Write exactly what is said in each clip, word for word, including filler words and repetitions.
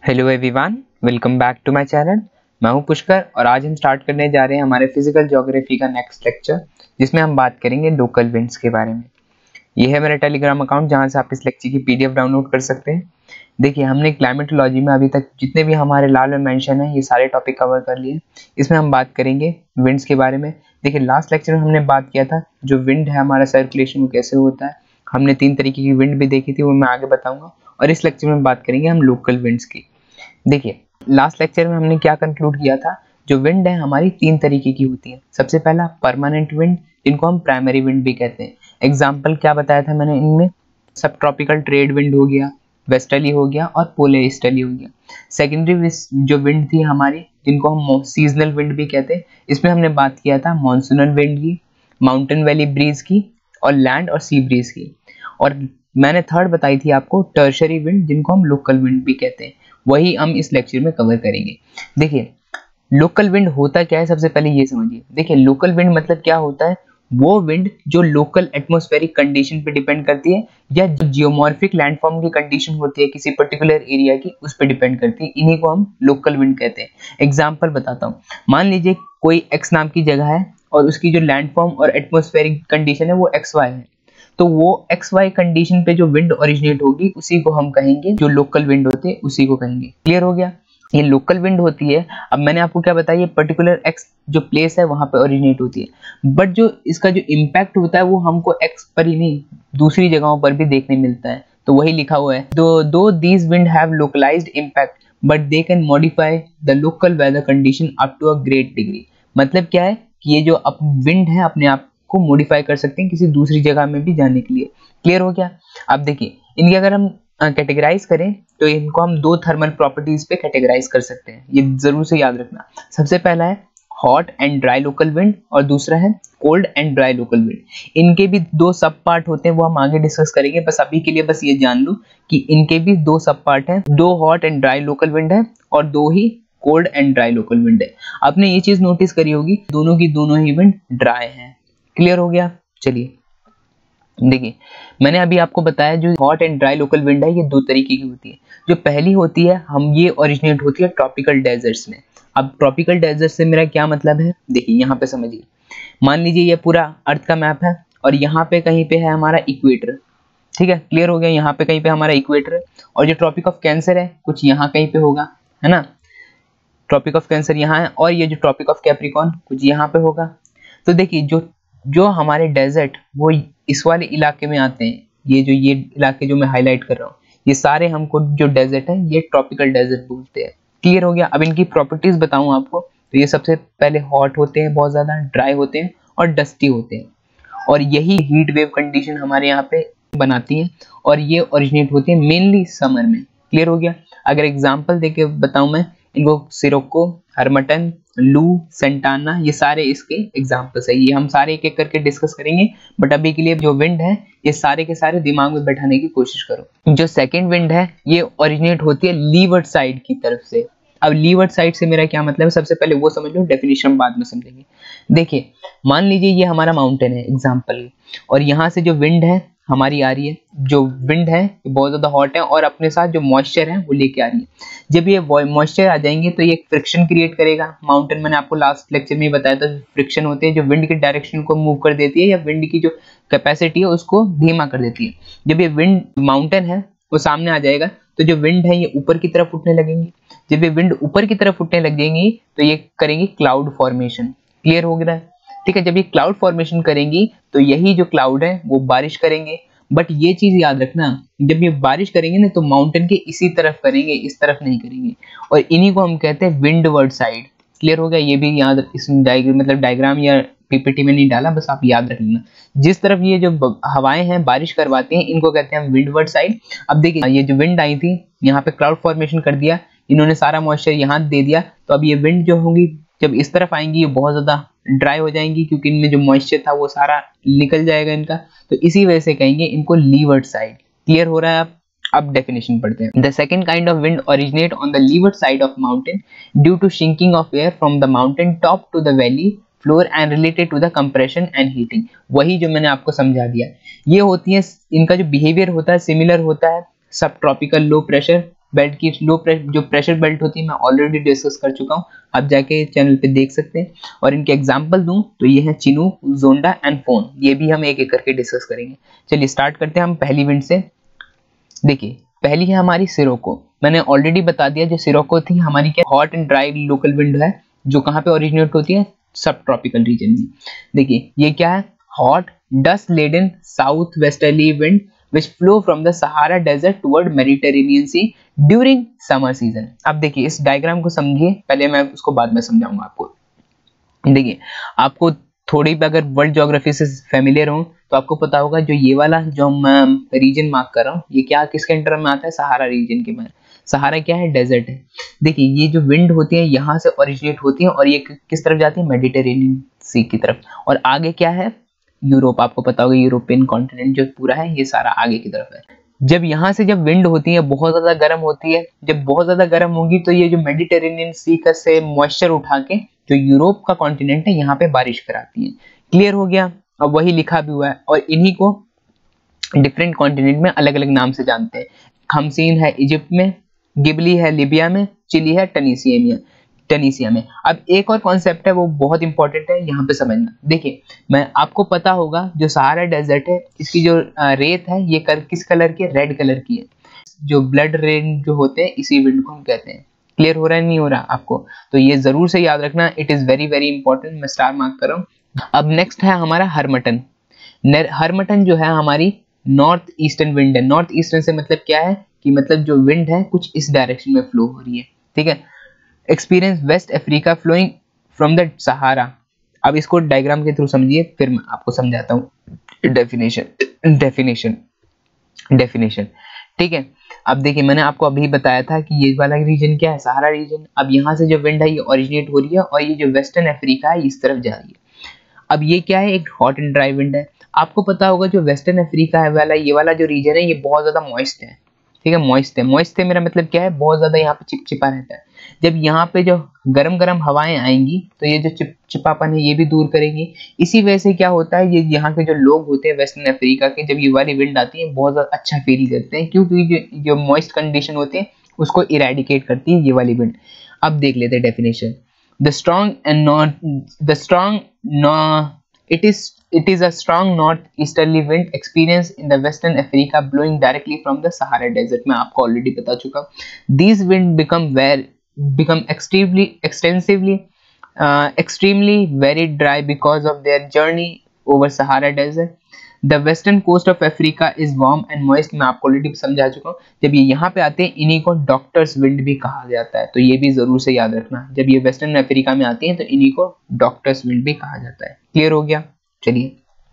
Hello everyone, welcome back to my channel. मैं हूं पुष्कर और आज हम स्टार्ट करने जा रहे हैं हमारे फिजिकल ज्योग्राफी का नेक्स्ट लेक्चर, जिसमें हम बात करेंगे लोकल विंड्स के बारे में। ये है मेरा टेलीग्राम अकाउंट जहां से आप इस लेक्चर की पीडीएफ डाउनलोड कर सकते हैं। देखिए, हमने क्लाइमेटोलॉजी में अभी तक जितने भी हमारे लाल में मेंशन है ये सारे टॉपिक कवर कर लिए। इसमें हम बात करेंगे विंड्स के बारे में। देखिए, लास्ट लेक्चर में हमने बात किया था जो विंड है हमारा सर्कुलेशन वो कैसे होता है। हमने तीन तरीके की विंड भी देखी थी, वो मैं आगे बताऊंगा। और इस लेक्चर में बात करेंगे हम लोकल विंड्स की। देखिए, लास्ट लेक्चर में हमने क्या कंक्लूड किया था, जो विंड है हमारी तीन तरीके की होती है। सबसे पहला परमानेंट विंड, जिनको हम प्राइमरी विंड भी कहते हैं। एग्जाम्पल क्या बताया था मैंने इनमें, सब ट्रॉपिकल ट्रेड विंड हो गया, वेस्टर्ली हो गया और पोलर ईस्टर्ली हो गया। सेकेंडरी जो विंड थी हमारी, जिनको हम सीजनल विंड भी कहते हैं, इसमें हमने बात किया था मॉनसूनल विंड की, माउंटेन वैली ब्रीज की और लैंड और सी ब्रीज की। और मैंने थर्ड बताई थी आपको टर्शरी विंड, जिनको हम लोकल विंड भी कहते हैं। वही हम इस लेक्चर में कवर करेंगे। देखिए, लोकल विंड होता क्या है, सबसे पहले ये समझिए। देखिए, लोकल विंड मतलब क्या होता है, वो विंड जो लोकल एटमॉस्फेरिक कंडीशन पे डिपेंड करती है, या जो जियोमॉर्फिक लैंडफॉर्म की कंडीशन होती है किसी पर्टिकुलर एरिया की, उस पर डिपेंड करती है। इन्हीं को हम लोकल विंड कहते हैं। एग्जाम्पल बताता हूँ। मान लीजिए कोई एक्स नाम की जगह है और उसकी जो लैंडफॉर्म और एटमॉस्फेरिक कंडीशन है वो एक्स वाई है, तो वो एक्स वाई कंडीशन पे जो विंड ओरिजिनेट होगी उसी को हम कहेंगे, जो लोकल विंड होते हैं उसी को कहेंगे। क्लियर हो गया? ये लोकल विंड होती है। अब मैंने आपको क्या बताया, ये पर्टिकुलर एक्स जो प्लेस है वहां पे ओरिजिनेट होती है, बट जो इसका जो इम्पैक्ट होता है वो हमको एक्स पर ही नहीं, दूसरी जगहों पर भी देखने मिलता है। तो वही लिखा हुआ है, दो दो these wind have localized impact but they can modify the local weather condition up to a great degree. मतलब क्या है कि ये जो अप विंड है अपने आप को मॉडिफाई कर सकते हैं किसी दूसरी जगह में भी जाने के लिए। क्लियर हो गया? अब देखिए, इनकी अगर हम कैटेगराइज करें तो इनको हम दो थर्मल प्रॉपर्टीज पे कैटेगराइज कर सकते हैं, ये जरूर से याद रखना। सबसे पहला है hot and dry local wind और दूसरा है cold and dry local wind. इनके भी दो सब पार्ट होते हैं, वो हम आगे डिस्कस करेंगे। बस अभी के लिए बस ये जान लो कि इनके भी दो सब पार्ट हैं, दो hot and dry local wind है और दो ही cold and dry local wind है। आपने ये चीज नोटिस करी होगी, दोनों की दोनों ही विंड ड्राई है। क्लियर हो गया? चलिए देखिए, मैंने अभी आपको बताया जो hot and dry local wind है ये दो तरीके की होती है। जो पहली होती है हम ये ओरिजिनेट होती है ट्रॉपिकल डेजर्ट्स में। अब ट्रॉपिकल डेजर्ट से मेरा क्या मतलब है, देखिए यहाँ पे समझिए। मान लीजिए ये पूरा अर्थ का मैप है और यहाँ पे कहीं पे है हमारा इक्वेटर। ठीक है, क्लियर हो गया? यहाँ पे कहीं पे हमारा इक्वेटर है और जो ट्रॉपिक ऑफ कैंसर है कुछ यहाँ कहीं पे होगा, है ना। ट्रॉपिक ऑफ कैंसर यहाँ है और ये जो ट्रॉपिक ऑफ कैप्रिकॉर्न कुछ यहाँ पे होगा। तो देखिए, जो जो हमारे डेजर्ट वो इस वाले इलाके में आते हैं। ये जो ये इलाके जो मैं हाईलाइट कर रहा हूँ, ये सारे हमको जो डेजर्ट है ये ट्रॉपिकल डेजर्ट बोलते हैं। क्लियर हो गया? अब इनकी प्रॉपर्टीज बताऊं आपको, तो ये सबसे पहले हॉट होते हैं, बहुत ज्यादा ड्राई होते हैं और डस्टी होते हैं। और यही हीट वेव कंडीशन हमारे यहाँ पे बनाती है और ये ओरिजिनेट होती है मेनली समर में। क्लियर हो गया? अगर एग्जाम्पल देके बताऊं मैं इनको, सिरोको, हरमटन, लू, सेंटाना, ये सारे इसके एग्जाम्पल्स है। ये हम सारे एक एक करके डिस्कस करेंगे, बट अभी के लिए जो विंड है ये सारे के सारे दिमाग में बैठाने की कोशिश करो। जो सेकंड विंड है ये ओरिजिनेट होती है लीवर्ड साइड की तरफ से। अब लीवर्ड साइड से मेरा क्या मतलब है, सबसे पहले वो समझ लो, डेफिनेशन बाद में समझेंगे। देखिए, मान लीजिए ये हमारा माउंटेन है एग्जाम्पल, और यहाँ से जो विंड है हमारी आ रही है, जो विंड है ये बहुत ज्यादा हॉट है और अपने साथ जो मॉइस्चर है वो लेके आ रही है। जब ये मॉइस्चर आ जाएंगे तो ये एक फ्रिक्शन क्रिएट करेगा। माउंटेन मैंने आपको लास्ट लेक्चर में बताया था, फ्रिक्शन होते हैं जो विंड की डायरेक्शन को मूव कर देती है या विंड की जो कैपेसिटी है उसको धीमा कर देती है। जब ये विंड माउंटेन है वो सामने आ जाएगा तो जो विंड है ये ऊपर की तरफ उठने लगेंगी। जब ये विंड ऊपर की तरफ उठने लग जाएंगी तो ये करेंगी क्लाउड फॉर्मेशन। क्लियर हो गया? ठीक है, जब ये क्लाउड फॉर्मेशन करेंगी तो यही जो क्लाउड है वो बारिश करेंगे। बट ये चीज याद रखना, जब ये बारिश करेंगे ना तो माउंटेन के इसी तरफ करेंगे, इस तरफ नहीं करेंगे, और इन्हीं को हम कहते हैं विंडवर्ड साइड। क्लियर हो गया? ये भी याद, इस डायग्राम मतलब डायग्राम या पीपीटी में नहीं डाला, बस आप याद रख लेना। जिस तरफ ये जो हवाएं हैं बारिश करवाती हैं इनको कहते हैं विंडवर्ड साइड। अब देखिए, ये जो विंड आई थी यहाँ पे क्लाउड फॉर्मेशन कर दिया, इन्होंने सारा मॉइस्चर यहाँ दे दिया, तो अब ये विंड जो होंगी जब इस तरफ आएंगी ये बहुत ज्यादा ड्राई हो जाएंगी क्योंकि इनमें जो मॉइस्चर था वो सारा निकल जाएगा इनका, तो इसी वजह से कहेंगे इनको लीवर्ड साइड। क्लियर हो रहा है? आप अब डेफिनेशन पढ़ते हैं। The second kind of wind originate on the leeward side of mountain due to sinking of air from the mountain top to the valley floor and related to the compression and heating. वही जो मैंने आपको समझा दिया। ये होती है, इनका जो बिहेवियर होता है सिमिलर होता है सब ट्रॉपिकल लो प्रेशर बेल्ट की लो प्रेशर जो प्रेशर बेल्ट होती है मैं ऑलरेडी डिस्कस कर चुका हूँ, आप जाके चैनल पे देख सकते हैं। और इनके एग्जांपल दूं तो ये है चिनूक, जोंडा एंड फोन, ये भी हम एक एक करके डिस्कस करेंगे। चलिए स्टार्ट करते हैं हम पहली विंड से। देखिए पहली है हमारी सिरोको। मैंने ऑलरेडी बता दिया जो सिरोको थी हमारी क्या hot and dry local wind है, जो कहाँ पे ओरिजिनेट होती है, सब ट्रॉपिकल रीजन में। देखिए ये क्या है, hot dust laden south westerly wind which flow from the Sahara desert toward Mediterranean Sea during summer season। अब देखिए इस डायग्राम को समझिए, पहले मैं उसको बाद में समझाऊंगा आपको। देखिए आपको थोड़ी भी अगर वर्ल्ड ज्योग्राफी से फेमिलियर हो तो आपको पता होगा जो ये वाला जो मैं रीजन मार्क कर रहा हूँ ये क्या किसके अंडर में आता है, सहारा रीजन के में। सहारा क्या है, डेजर्ट है। देखिए ये जो विंड होती है यहाँ से ओरिजिनेट होती है और ये किस तरफ जाती है, मेडिटेरेनियन सी की तरफ। और आगे क्या है, यूरोप, आपको पता होगा यूरोपियन कॉन्टिनेंट जो पूरा है ये सारा आगे की तरफ है। जब यहाँ से जब विंड होती है बहुत ज्यादा गर्म होती है, जब बहुत ज्यादा गर्म होगी तो ये जो मेडिटेरेनियन सी का से मॉइस्चर उठा के जो यूरोप का कॉन्टिनेंट है यहाँ पे बारिश कराती है। क्लियर हो गया। अब वही लिखा भी हुआ है और इन्हीं को डिफरेंट कॉन्टिनेंट में अलग अलग नाम से जानते हैं। खमसीन है इजिप्ट में, गिबली है लीबिया में, चिली है टनीसिया में टनीसिया में। अब एक और कॉन्सेप्ट है वो बहुत इंपॉर्टेंट है यहाँ पे समझना। देखिए मैं आपको पता होगा जो सहारा डेजर्ट है इसकी जो रेत है ये कर, किस कलर की है, रेड कलर की है। जो ब्लड रेन जो होते हैं इसी विंड को हम कहते हैं। क्लियर हो रहा है नहीं हो रहा आपको, तो ये जरूर से याद रखना, it is very very important, मैं स्टार मार्क कर रहा हूँ। अब नेक्स्ट है हमारा हरमटन। हरमटन जो है हमारी नॉर्थ ईस्टर्न विंड है। नॉर्थ ईस्टर्न से मतलब क्या है कि मतलब जो विंड है कुछ इस डायरेक्शन में फ्लो हो रही है, ठीक है। Experience West Africa flowing from the Sahara. अब इसको डायग्राम के थ्रू समझिए फिर मैं आपको समझाता हूँ। डेफिनेशन डेफिनेशन डेफिनेशन ठीक है। अब देखिए मैंने आपको अभी बताया था कि ये वाला रीजन क्या है, सहारा रीजन। अब यहाँ से जो विंड है ये ओरिजिनेट हो रही है और ये जो वेस्टर्न अफ्रीका है इस तरफ जा रही है। अब ये क्या है, एक हॉट एंड ड्राई विंड है। आपको पता होगा जो वेस्टर्न अफ्रीका है वाला ये वाला जो रीजन है ये बहुत ज्यादा मॉइस्ट है, ठीक है। मॉइस्ट है, मॉइस्ट है मेरा मतलब क्या है, बहुत ज्यादा यहाँ पे चिपचिपा रहता है। जब यहाँ पे जो गरम गरम हवाएं आएंगी तो ये जो चिपचिपापन है ये भी दूर करेगी। इसी वजह से क्या होता है, ये यहाँ के जो लोग होते हैं वेस्टर्न अफ्रीका के, जब ये वाली विंड आती है बहुत ज्यादा अच्छा फील करते हैं, क्योंकि जो जो मॉइस्ट कंडीशन होती है उसको इरेडिकेट करती है ये वाली विंड। अब देख लेते हैं definition. The strong and not the strong It is it is a strong north-easterly wind experienced in the Western Africa blowing directly from the Sahara Desert। मैं आपको ऑलरेडी बता चुका हूँ। These wind become very become extremely extensively uh, extremely very dry because of their journey over Sahara Desert। The western coast of Africa is warm and moist। मैं आपको already समझा चुका हूँ। जब ये यहाँ पे आते हैं इन्हीं को डॉक्टर्स विंड भी कहा जाता है, तो ये भी जरूर से याद रखना। जब ये वेस्टर्न अफ्रीका में आती हैं तो इन्हीं को डॉक्टर्स विंड भी कहा जाता है। क्लियर हो गया। चलिए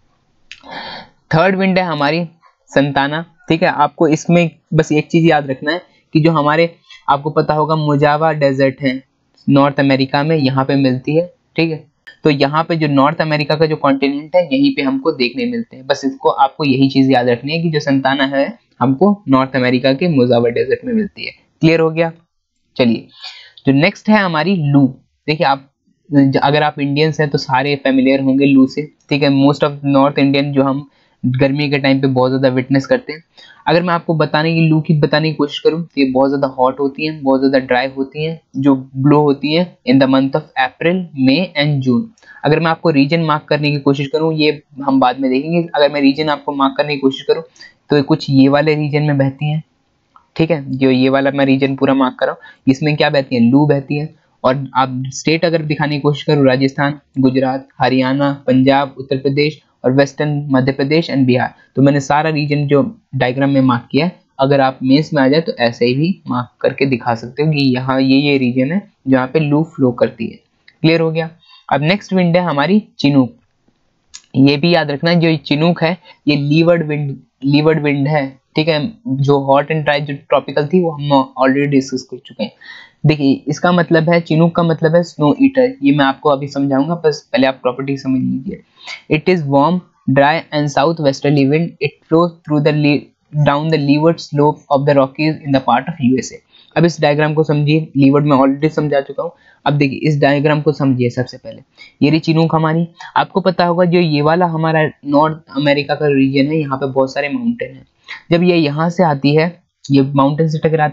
थर्ड विंड है हमारी संताना, ठीक है। आपको इसमें बस एक चीज याद रखना है कि जो हमारे आपको पता होगा मोजावा डेजर्ट है नॉर्थ अमेरिका में, यहाँ पे मिलती है, ठीक है। तो यहाँ पे जो नॉर्थ अमेरिका का जो कॉन्टिनेंट है यहीं पे हमको देखने मिलते हैं। बस इसको आपको यही चीज याद रखनी है कि जो संताना है हमको नॉर्थ अमेरिका के मोजावा डेजर्ट में मिलती है। क्लियर हो गया। चलिए जो नेक्स्ट है हमारी लू। देखिए आप अगर आप इंडियंस हैं तो सारे फेमिलियर होंगे लू से, ठीक है। मोस्ट ऑफ नॉर्थ इंडियन जो हम गर्मी के टाइम पे बहुत ज़्यादा विटनेस करते हैं। अगर मैं आपको बताने की लू की बताने की कोशिश करूँ तो ये बहुत ज़्यादा हॉट होती हैं, बहुत ज़्यादा ड्राई होती हैं, जो ब्लो होती हैं in the month of April, May and June. अगर मैं आपको रीजन मार्क करने की कोशिश करूँ, ये हम बाद में देखेंगे। अगर मैं रीजन आपको मार्क करने की कोशिश करूँ तो कुछ ये वाले रीजन में बहती हैं, ठीक है। जो ये वाला मैं रीजन पूरा मार्क कर रहा हूँ इसमें क्या बहती है, लू बहती है। और आप स्टेट अगर दिखाने की कोशिश करो, राजस्थान, गुजरात, हरियाणा, पंजाब, उत्तर प्रदेश और वेस्टर्न मध्य प्रदेश एंड बिहार। तो मैंने सारा रीजन जो डायग्राम में मार्क किया है, अगर आप मेंस में आ जाए तो ऐसे ही भी मार्क करके दिखा सकते हो कि यहाँ ये ये रीजन है जहाँ पे लू फ्लो करती है। क्लियर हो गया। अब नेक्स्ट विंड है हमारी चिनूक। ये भी याद रखना जो चिनूक है ये लीवर्ड विंड लीवर्ड विंड है, ठीक है। जो हॉट एंड ड्राई जो ट्रॉपिकल थी वो हम ऑलरेडी डिस्कस कर चुके हैं। देखिए इसका मतलब है, चिनूक का मतलब है स्नो ईटर। ये मैं आपको अभी समझाऊंगा, बस पहले आप प्रॉपर्टी समझ लीजिए। It is warm dry and south westerly wind. It flows through the down the leeward slope of the Rockies in the part of USA. अब इस डायग्राम को समझिए, लीवर्ड में ऑलरेडी समझा चुका हूँ। अब देखिए इस डायग्राम को समझिए। सबसे पहले ये रही चिनूक हमारी। आपको पता होगा जो ये वाला हमारा नॉर्थ अमेरिका का रीजन है, यहाँ पे बहुत सारे माउंटेन है। जब ये यहाँ से आती है, ये माउंटेन से टकराती है,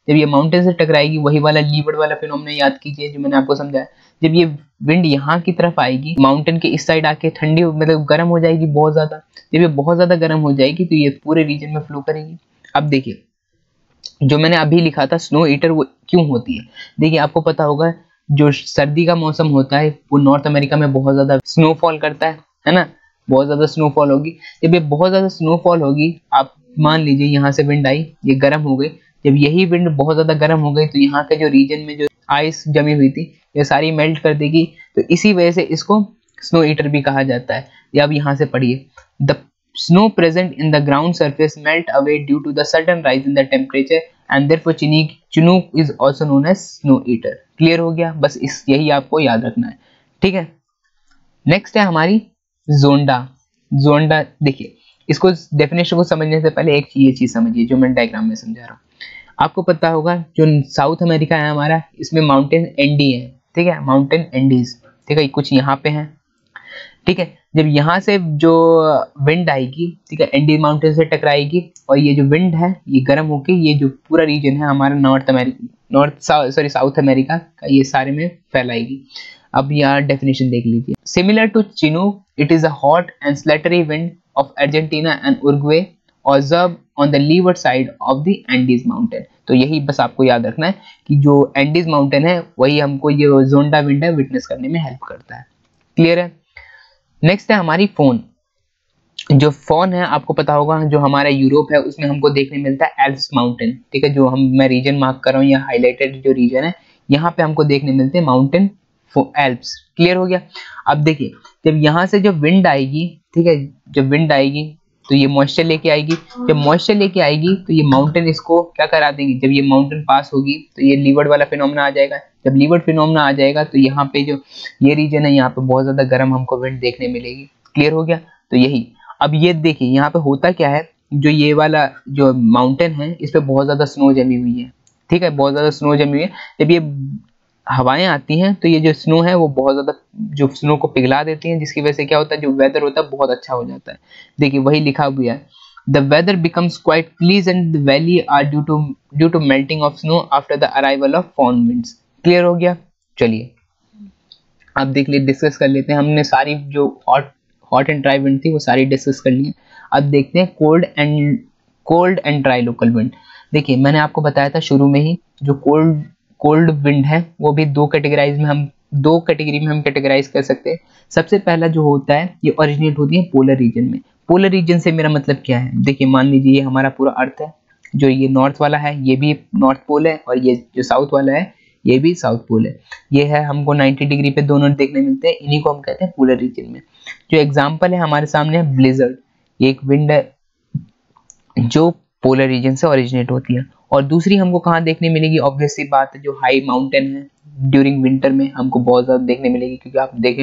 जब ये माउंटेन से टकराएगी, वही वाला लीवर्ड वाला फिनोमेना याद कीजिए जो मैंने आपको समझाया। जब ये विंड यहाँ की तरफ आएगी, माउंटेन के इस साइड आके ठंडी मतलब गर्म हो जाएगी बहुत ज्यादा। जब ये बहुत ज्यादा गर्म हो जाएगी तो ये पूरे रीजन में फ्लो करेगी। अब देखिए जो मैंने अभी लिखा था स्नो ईटर, वो क्यों होती है। देखिए आपको पता होगा जो सर्दी का मौसम होता है वो नॉर्थ अमेरिका में बहुत ज्यादा स्नोफॉल करता है, है ना, बहुत ज्यादा स्नोफॉल होगी। जब ये बहुत ज्यादा स्नोफॉल होगी, आप मान लीजिए यहाँ से विंड आई, ये गर्म हो गई। जब यही विंड बहुत ज्यादा गर्म हो गई तो यहाँ के जो रीजन में जो आइस जमी हुई थी ये सारी मेल्ट कर देगी। तो इसी वजह से इसको स्नो ईटर भी कहा जाता है। या अब यहाँ से पढ़िए, the snow present in the ground surface melt away due to the sudden rise in the temperature and therefore chinook is also known as snow eater. Clear हो गया, बस इस यही आपको याद रखना है, ठीक है। नेक्स्ट है हमारी जोंडा। जोंडा देखिए, इसको डेफिनेशन को समझने से पहले एक ये चीज समझिए जो मैं डायग्राम में समझा रहा हूँ। आपको पता होगा जो साउथ अमेरिका है हमारा, इसमें माउंटेन एंडी है, ठीक है, माउंटेन एंडीज, ठीक है, कुछ यहाँ पे हैं, ठीक है। जब यहाँ से जो विंड आएगी, ठीक है, एंडी माउंटेन से टकराएगी और ये जो विंड है ये गर्म होके ये जो पूरा रीजन है हमारा North America, North sorry South America का, ये सारे में फैलाएगी। अब यहाँ डेफिनेशन देख लीजिए, similar to chinook it is a hot and sultry wind of Argentina and Uruguay observe on the leeward side of the Andes mountain. तो यही बस आपको याद रखना है कि जो एंडीज माउंटेन है वही हमको ये जोंडा विंड है विटनेस करने में हेल्प करता है। क्लियर है। नेक्स्ट है हमारी फोन। जो फोन है आपको पता होगा जो हमारा यूरोप है उसमें हमको देखने मिलता है एल्प्स माउंटेन, ठीक है, जो हम मैं रीजन मार्क कर रहा हूँ या हाईलाइटेड जो रीजन है यहाँ पे हमको देखने मिलते हैं माउंटेन एल्प्स। क्लियर हो गया। अब देखिए जब यहाँ से जब विंड आएगी, ठीक है, जब विंड आएगी तो ये मॉइस्चर लेके आएगी। जब मॉइस्चर लेके आएगी तो ये माउंटेन इसको क्या करा देंगी, जब ये माउंटेन पास होगी तो ये लीवर्ड वाला फिनोमेना आ जाएगा। जब लीवर्ड फिनोमेना आ जाएगा तो यहाँ पे जो ये रीजन है यहाँ पे बहुत ज्यादा गर्म हमको विंड देखने मिलेगी। क्लियर हो गया। तो यही, अब ये देखिए यहाँ पे होता क्या है, जो ये वाला जो माउंटेन है इस पे बहुत ज्यादा स्नो जमी हुई है, ठीक है, बहुत ज्यादा स्नो जमी हुई है। जब ये हवाएं आती हैं तो ये जो स्नो है वो बहुत ज्यादा जो स्नो को पिघला देती हैं, जिसकी वजह से क्या होता है जो वेदर होता है बहुत अच्छा हो जाता है। देखिए वही लिखा हुआ है, the weather becomes quite pleasant the valley are due to due to melting of snow after the arrival of foehn winds. Clear हो गया। चलिए अब देख लिए डिस्कस कर लेते हैं, हमने सारी जो hot hot and dry wind थी वो सारी डिस्कस कर ली है। अब देखते हैं cold and cold and dry local wind. देखिए मैंने आपको बताया था शुरू में ही जो कोल्ड कोल्ड विंड है वो भी दो कैटेगराइज में हम दो कैटेगरी में हम कैटेगराइज कर सकते हैं। सबसे पहला जो होता है ये ओरिजिनेट होती है पोलर रीजन में। पोलर रीजन से मेरा मतलब क्या है, देखिए मान लीजिए ये हमारा पूरा अर्थ है, जो ये नॉर्थ वाला है ये भी नॉर्थ पोल है और ये जो साउथ वाला है ये भी साउथ पोल है। ये है हमको नब्बे डिग्री पे दोनों देखने मिलते हैं, इन्हीं को हम कहते हैं पोलर रीजन में। जो एग्जाम्पल है हमारे सामने है ब्लिजर्ड, एक विंड है जो पोलर रीजन से ओरिजिनेट होती है। और दूसरी हमको कहाँ देखने मिलेगी, ऑब्वियस सी बात है जो हाई माउंटेन है ड्यूरिंग विंटर में हमको बहुत ज्यादा देखने मिलेगी, क्योंकि आप देखें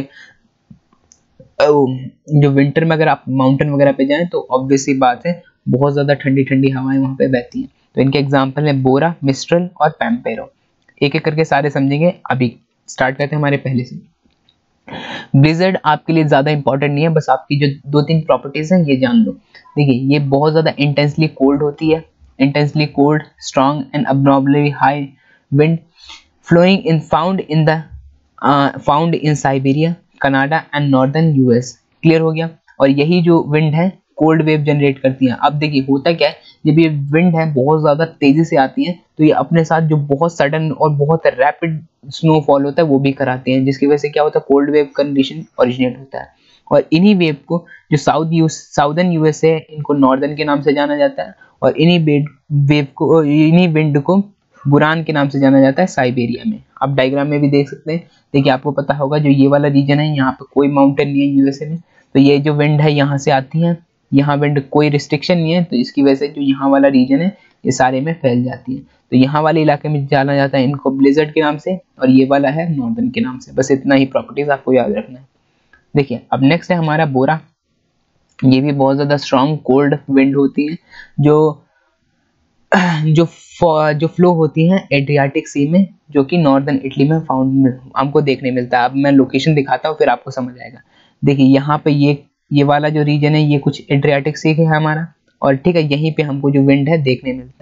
जो विंटर में अगर आप माउंटेन वगैरह पे जाएं तो ऑब्वियस सी बात है बहुत ज्यादा ठंडी ठंडी हवाएं वहां पे बहती हैं। तो इनके एग्जाम्पल है बोरा, मिस्ट्रल और पैम्पेरो। एक एक करके सारे समझेंगे। अभी स्टार्ट करते हैं हमारे पहले से। ब्लिजर्ड आपके लिए ज्यादा इंपॉर्टेंट नहीं है, बस आपकी जो दो तीन प्रॉपर्टीज हैं ये जान लो। देखिए ये बहुत ज्यादा इंटेंसली कोल्ड होती है, intensely cold, strong and abnormally high wind flowing in found in the uh, found in Siberia, Canada and northern U S। Clear हो गया। और यही जो विंड है कोल्ड वेव जनरेट करती हैं। अब देखिए होता क्या है, जब ये विंड है बहुत ज्यादा तेजी से आती है तो ये अपने साथ जो बहुत सडन और बहुत रैपिड स्नोफॉल होता है वो भी कराते हैं, जिसकी वजह से क्या होता है कोल्ड वेव कंडीशन ओरिजिनेट होता है। और इन्हीं वेव को जो साउथ यू साउदर्न यूएस है इनको नॉर्दर्न के नाम से जाना जाता है, और इन्हीं वेव को इन्हीं विंड को बुरान के नाम से जाना जाता है साइबेरिया में। आप डायग्राम में भी देख सकते हैं। देखिए आपको पता होगा जो ये वाला रीजन है यहाँ पे कोई माउंटेन नहीं है यूएसए में, तो ये जो विंड है यहाँ से आती है, यहाँ विंड कोई रिस्ट्रिक्शन नहीं है, तो इसकी वजह से जो यहाँ वाला रीजन है ये सारे में फैल जाती है। तो यहाँ वाले इलाके में जाना जाता है इनको ब्लिजर्ड के नाम से, और ये वाला है नॉर्दर्न के नाम से। बस इतना ही प्रॉपर्टीज आपको याद रखना है। देखिए अब नेक्स्ट है हमारा बोरा। ये भी बहुत ज्यादा स्ट्रॉन्ग कोल्ड विंड होती है जो जो जो फ्लो होती है एड्रियाटिक सी में, जो कि नॉर्दर्न इटली में फाउंड हमको देखने मिलता है। अब मैं लोकेशन दिखाता हूँ फिर आपको समझ आएगा। देखिए यहाँ पे ये ये वाला जो रीजन है ये कुछ एड्रियाटिक सी है हमारा, और ठीक है यहीं पे हमको जो विंड है देखने मिलता है।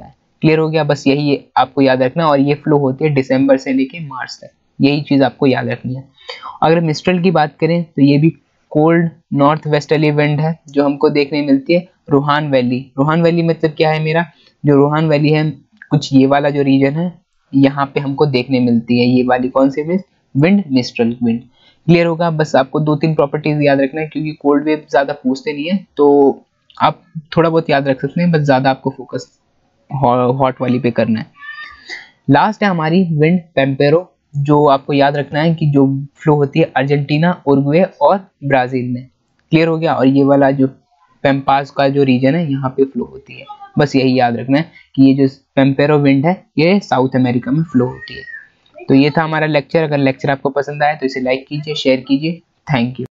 क्लियर हो गया? बस यही आपको याद रखना, और ये फ्लो होती है दिसंबर से लेके मार्च तक, यही चीज आपको याद रखनी है। अगर मिस्ट्रल की बात करें तो ये भी कोल्ड नॉर्थ वेस्टर्ली विंड है जो हमको देखने मिलती है रोहान वैली। रोहान वैली मतलब क्या है मेरा, जो रोहान वैली है कुछ ये वाला जो रीजन है यहाँ पे हमको देखने मिलती है ये वाली कौन सी विंड, मिस्ट्रल विंड। क्लियर होगा? बस आपको दो तीन प्रॉपर्टीज याद रखना है, क्योंकि कोल्ड वेव ज्यादा पूछते नहीं है तो आप थोड़ा बहुत याद रख सकते हैं, बस ज्यादा आपको फोकस हॉट वाली पे करना है। लास्ट है हमारी विंड पेम्पेरो, जो आपको याद रखना है कि जो फ्लो होती है अर्जेंटीना, उरुग्वे और ब्राजील में। क्लियर हो गया? और ये वाला जो पेम्पास का जो रीजन है यहाँ पे फ्लो होती है। बस यही याद रखना है कि ये जो पेम्पेरो विंड है ये साउथ अमेरिका में फ्लो होती है। तो ये था हमारा लेक्चर। अगर लेक्चर आपको पसंद आया तो इसे लाइक कीजिए, शेयर कीजिए। Thank you.